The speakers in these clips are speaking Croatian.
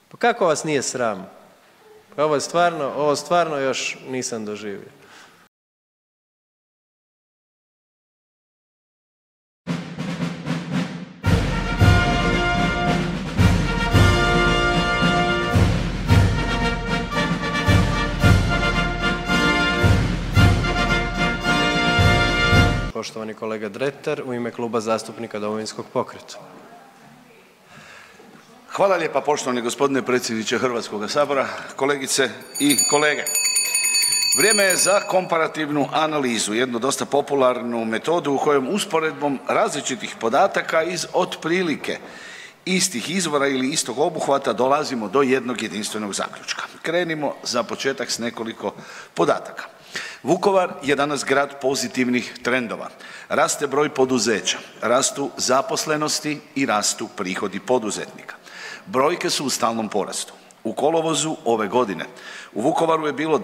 Pa kako vas nije sram? Pa ovo stvarno još nisam doživio. Poštovani kolega Dretar u ime Kluba zastupnika Domovinskog pokreta. Hvala lijepa poštovani gospodine predsjedniče Hrvatskoga sabora, kolegice i kolege. Vrijeme je za komparativnu analizu, jednu dosta popularnu metodu u kojom usporedbom različitih podataka iz otprilike istih izvora ili istog obuhvata dolazimo do jednog jedinstvenog zaključka. Krenimo za početak s nekoliko podataka. Vukovar je danas grad pozitivnih trendova. Raste broj poduzeća, rastu zaposlenosti i rastu prihodi poduzetnika. Brojke su u stalnom porastu. U kolovozu ove godine u Vukovaru je bilo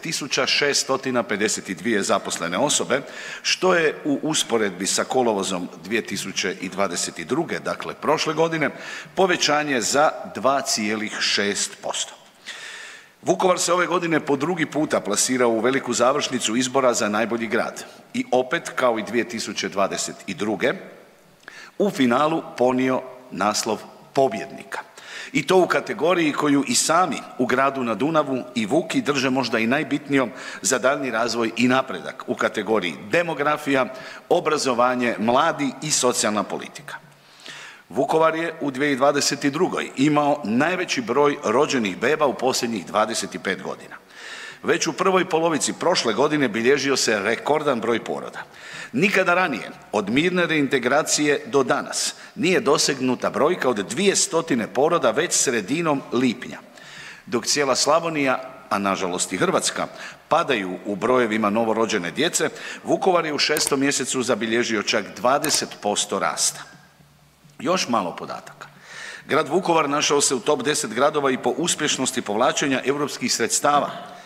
10.652 zaposlene osobe, što je u usporedbi sa kolovozom 2022. dakle prošle godine, povećanje za 2,6%. Vukovar se ove godine po drugi puta plasirao u veliku završnicu izbora za najbolji grad i opet kao i 2022. u finalu ponio naslov pobjednika. I to u kategoriji koju i sami u gradu na Dunavu i Vuki drže možda i najbitnijom za daljnji razvoj i napredak u kategoriji demografija, obrazovanje, mladi i socijalna politika. Vukovar je u 2022. imao najveći broj rođenih beba u posljednjih 25 godina. Već u prvoj polovici prošle godine bilježio se rekordan broj poroda. Nikada ranije od mirne reintegracije do danas nije dosegnuta brojka od 200 poroda već sredinom lipnja. Dok cijela Slavonija, a nažalost i Hrvatska, padaju u brojevima novorođene djece, Vukovar je u 6. mjesecu zabilježio čak 20% rasta. Još malo podataka. Grad Vukovar našao se u top 10 gradova i po uspješnosti povlačenja europskih sredstava.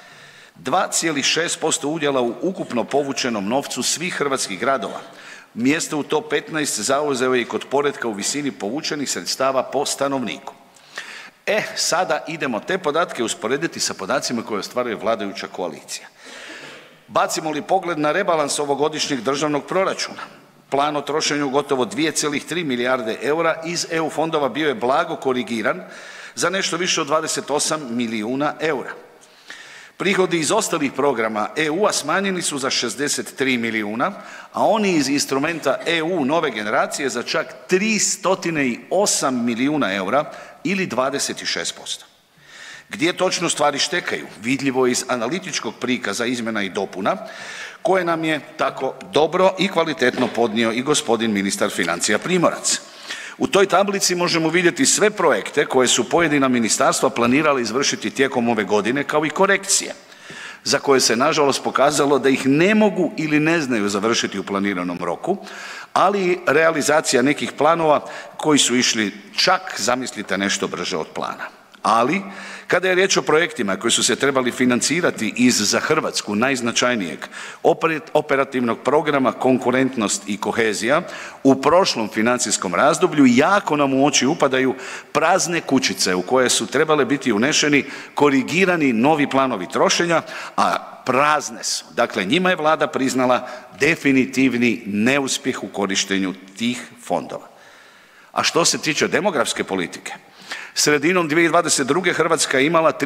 2,6% udjela u ukupno povučenom novcu svih hrvatskih gradova. Mjesto u top 15 zauzeo je i kod poretka u visini povučenih sredstava po stanovniku. Sada idemo te podatke usporediti sa podacima koje ostvaruje vladajuća koalicija. Bacimo li pogled na rebalans ovogodišnjeg državnog proračuna, plan o trošenju gotovo 2,3 milijarde eura iz EU fondova bio je blago korigiran za nešto više od 28 milijuna eura. Prihodi iz ostalih programa EU-a smanjeni su za 63 milijuna, a oni iz instrumenta EU nove generacije za čak 308 milijuna eura ili 26%. Gdje točno stvari štekaju, vidljivo je iz analitičkog prikaza izmjena i dopuna koje nam je tako dobro i kvalitetno podnio i gospodin ministar financija Primorac. U toj tablici možemo vidjeti sve projekte koje su pojedina ministarstva planirala izvršiti tijekom ove godine, kao i korekcije za koje se nažalost pokazalo da ih ne mogu ili ne znaju završiti u planiranom roku, ali i realizacija nekih planova koji su išli čak, zamislite, nešto brže od plana. Ali kada je riječ o projektima koji su se trebali financirati iz za Hrvatsku najznačajnijeg operativnog programa Konkurentnost i kohezija u prošlom financijskom razdoblju, jako nam u oči upadaju prazne kućice u koje su trebale biti unešeni korigirani novi planovi trošenja, a prazne su. Dakle, njima je Vlada priznala definitivni neuspjeh u korištenju tih fondova. A što se tiče demografske politike, sredinom 2022. Hrvatska je imala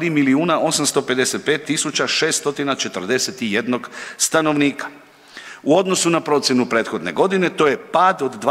3.855.641 stanovnika. U odnosu na procjenu prethodne godine to je pad od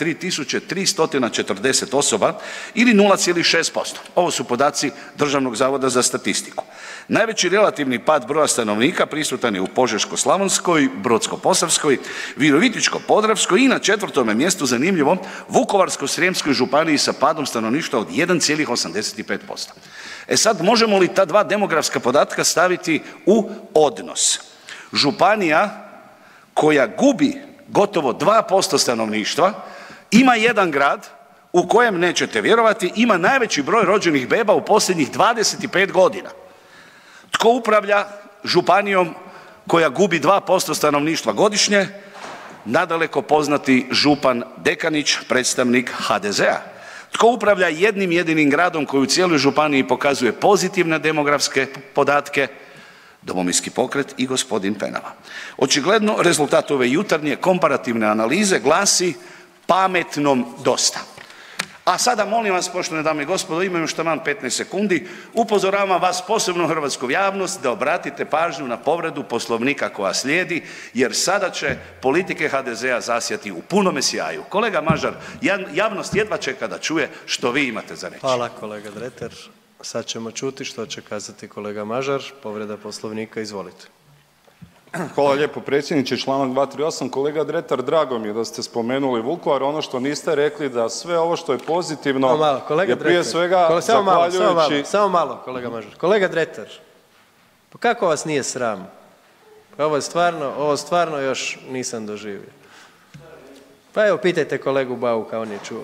23.340 osoba ili 0,6%. Ovo su podaci Državnog zavoda za statistiku. Najveći relativni pad broja stanovnika prisutan je u Požeško-slavonskoj, Brodsko-posavskoj, Virovitičko-podravskoj i na 4. mjestu, zanimljivo, Vukovarsko-srijemskoj županiji sa padom stanovništva od 1,85%. Sad, možemo li ta dva demografska podatka staviti u odnos? Županija koja gubi gotovo 2% stanovništva ima jedan grad u kojem, nećete vjerovati, ima najveći broj rođenih beba u posljednjih 25 godina. Tko upravlja županijom koja gubi 2% stanovništva godišnje? Nadaleko poznati župan Dekanić, predstavnik HDZ-a. Tko upravlja jednim jedinim gradom koji u cijeloj županiji pokazuje pozitivne demografske podatke? Domovinski pokret i gospodin Penava. Očigledno rezultat ove jutarnje komparativne analize glasi pametnom dosta. A sada molim vas, poštovane dame i gospodo, imam još taman 15 sekundi, upozoravam vas, posebno hrvatsku javnost, da obratite pažnju na povredu Poslovnika koja slijedi, jer sada će politike HDZ-a zasjati u punome sjaju. Kolega Mažar, javnost jedva čeka da čuje što vi imate za reći. Hvala kolega Dretar. Sad ćemo čuti što će kazati kolega Mažar. Povreda Poslovnika, izvolite. Hvala lijepo predsjedniče, članak 238. Kolega Dretar, drago mi je da ste spomenuli Vukovar, ono što niste rekli da sve ovo što je pozitivno je prije svega zahvaljujući... Samo malo kolega Mažar. Kolega Dretar, pa kako vas nije sram? Pa ovo stvarno još nisam doživio. Pa evo pitajte kolegu Bauka, on je čuo.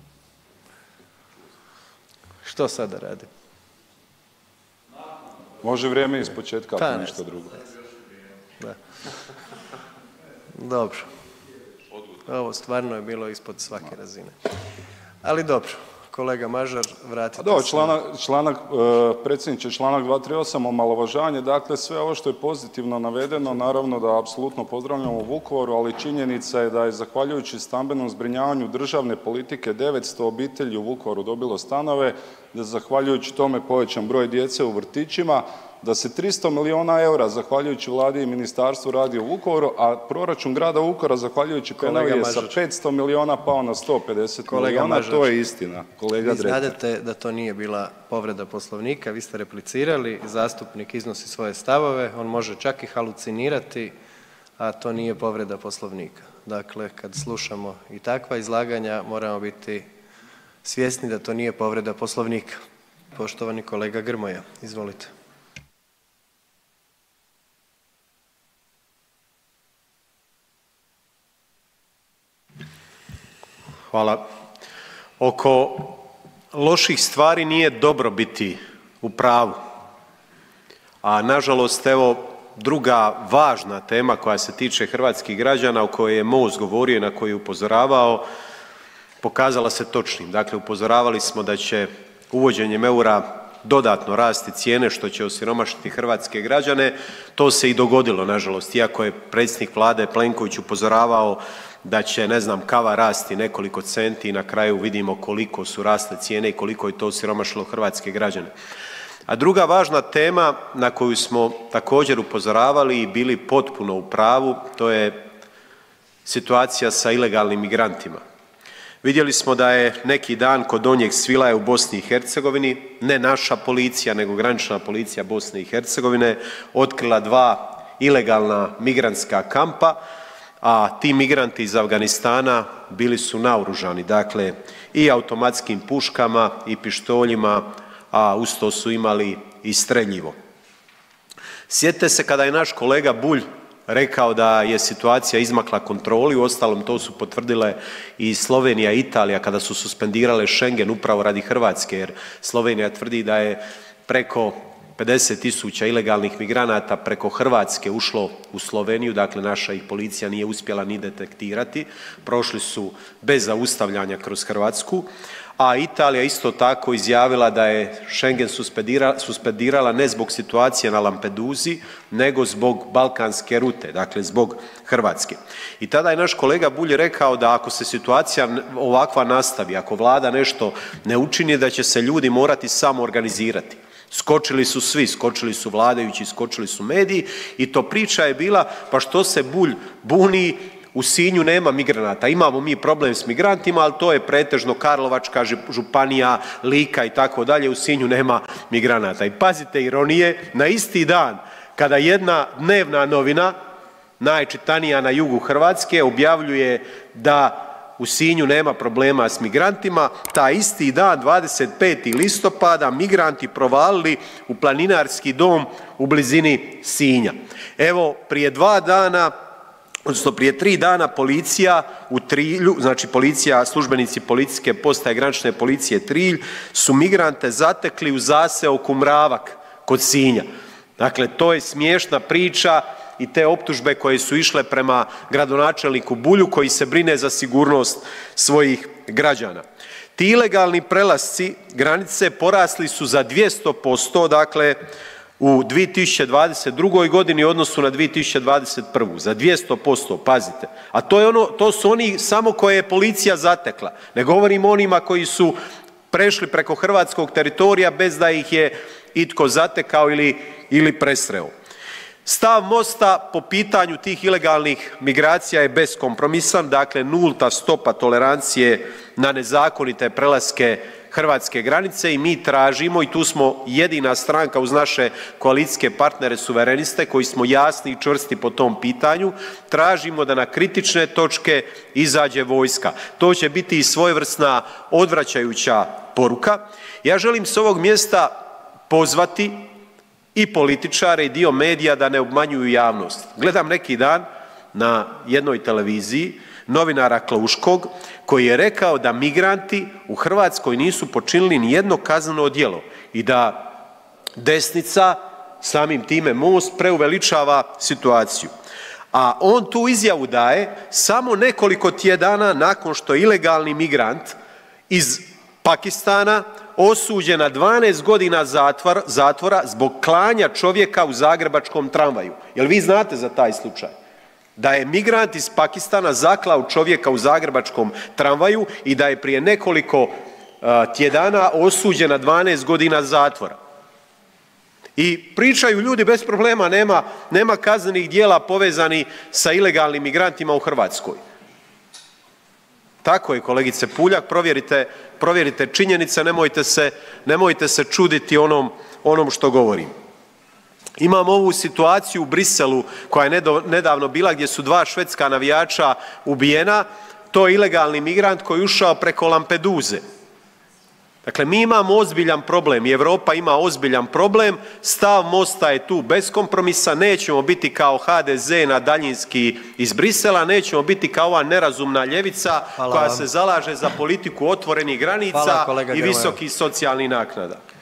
Što sada radi? Može vrijeme ispočetka, ako ništa drugo. Da. Dobro. Ovo stvarno je bilo ispod svake razine. Ali dobro, kolega Mažar, vratite se. Predsjedniče, članak 238, omalovažavanje, dakle sve ovo što je pozitivno navedeno, naravno da apsolutno pozdravljamo u Vukovaru, ali činjenica je da je zahvaljujući stambenom zbrinjavanju državne politike 900 obitelji u Vukovaru dobilo stanove, da zahvaljujući tome povećan broj djece u vrtićima, da se 300 milijuna eura zahvaljujući Vladi i ministarstvu radi u Vukovaru, a proračun grada Vukovara zahvaljujući Penavi je sa 500 milijuna pao na 150 milijuna, to je istina. Kolega Dretar. Vi znadete da to nije bila povreda Poslovnika, vi ste replicirali, zastupnik iznosi svoje stavove, on može čak i halucinirati, a to nije povreda Poslovnika. Dakle, kad slušamo i takva izlaganja, moramo biti svjesni da to nije povreda Poslovnika. Poštovani kolega Grmoja, izvolite. Hvala. Oko loših stvari nije dobro biti u pravu, a nažalost evo druga važna tema koja se tiče hrvatskih građana o kojoj je MOST govorio i na koju je upozoravao pokazala se točnim. Dakle, upozoravali smo da će uvođenjem eura dodatno rasti cijene što će osiromašiti hrvatske građane. To se i dogodilo nažalost, iako je predsjednik Vlade Plenković upozoravao da će, ne znam, kava rasti nekoliko centi i na kraju vidimo koliko su rasle cijene i koliko je to osiromašilo hrvatske građane. A druga važna tema na koju smo također upozoravali i bili potpuno u pravu, to je situacija sa ilegalnim migrantima. Vidjeli smo da je neki dan kod Donjeg Svilaja u BiH, ne naša policija nego granična policija BiH, otkrila 2 ilegalna migrantska kampa, a ti migranti iz Afganistana bili su naoružani, dakle i automatskim puškama i pištoljima, a uz to su imali i streljivo. Sjetite se kada je naš kolega Bulj rekao da je situacija izmakla kontroli, uostalom to su potvrdile i Slovenija i Italija kada su suspendirale Schengen upravo radi Hrvatske, jer Slovenija tvrdi da je preko 50.000 ilegalnih migranata preko Hrvatske ušlo u Sloveniju, dakle naša ih policija nije uspjela ni detektirati, prošli su bez zaustavljanja kroz Hrvatsku, a Italija isto tako izjavila da je Schengen suspendirala ne zbog situacije na Lampedusi, nego zbog balkanske rute, dakle zbog Hrvatske. I tada je naš kolega Bulj rekao da ako se situacija ovakva nastavi, ako Vlada nešto ne učini, da će se ljudi morati samoorganizirati. Skočili su svi, skočili su vladajući, skočili su mediji i to priča je bila pa što se Bulj buni, u Sinju nema migranata, imamo mi problem s migrantima, ali to je pretežno Karlovačka županija, Lika i tako dalje, u Sinju nema migranata. I pazite ironije, na isti dan kada jedna dnevna novina, najčitanija na jugu Hrvatske, objavljuje da u Sinju nema problema s migrantima, taj isti dan 25. listopada migranti provalili u planinarski dom u blizini Sinja. Evo prije 2 dana, odnosno prije 3 dana policija u Trilju, znači policija, službenici policijske postaje granične policije Trilj su migrante zatekli u zaseoku Mravak kod Sinja. Dakle, to je smiješna priča i te optužbe koje su išle prema gradonačelniku Bulju koji se brine za sigurnost svojih građana. Ti ilegalni prelasci granice porasli su za 200%, dakle u 2022. godini u odnosu na 2021. Za 200%, pazite. A to su oni samo koje je policija zatekla. Ne govorim o onima koji su prešli preko hrvatskog teritorija bez da ih je itko zatekao ili presreo. Stav Mosta po pitanju tih ilegalnih migracija je beskompromisan, dakle nulta stopa tolerancije na nezakonite prelaske hrvatske granice i mi tražimo, i tu smo jedina stranka uz naše koalicijske partnere suvereniste koji smo jasni i čvrsti po tom pitanju, tražimo da na kritične točke izađe vojska. To će biti i svojevrsna odvraćajuća poruka. Ja želim s ovog mjesta pozvati i političare i dio medija da ne obmanjuju javnost. Gledam neki dan na jednoj televiziji novinara Klauškog koji je rekao da migranti u Hrvatskoj nisu počinili ni jedno kazneno djelo i da desnica, samim time Most, preuveličava situaciju. A on tu izjavu daje samo nekoliko tjedana nakon što je ilegalni migrant iz Pakistana osuđen na 12 godina zatvora zbog klanja čovjeka u zagrebačkom tramvaju. Jel vi znate za taj slučaj? Da je migrant iz Pakistana zaklao čovjeka u zagrebačkom tramvaju i da je prije nekoliko tjedana osuđen na 12 godina zatvora. I pričaju ljudi bez problema, nema kaznenih djela povezanih sa ilegalnim migrantima u Hrvatskoj. Tako je, kolegice Puljak, provjerite činjenice, nemojte se čuditi onom što govorim. Imamo ovu situaciju u Briselu koja je nedavno bila gdje su 2 švedska navijača ubijena. To je ilegalni migrant koji je ušao preko Lampeduze. Dakle, mi imamo ozbiljan problem i Europa ima ozbiljan problem. Stav Mosta je tu beskompromisan, nećemo biti kao HDZ na daljinski iz Brisela, nećemo biti kao ova nerazumna ljevica koja se zalaže za politiku otvorenih granica i visokih socijalnih naknada.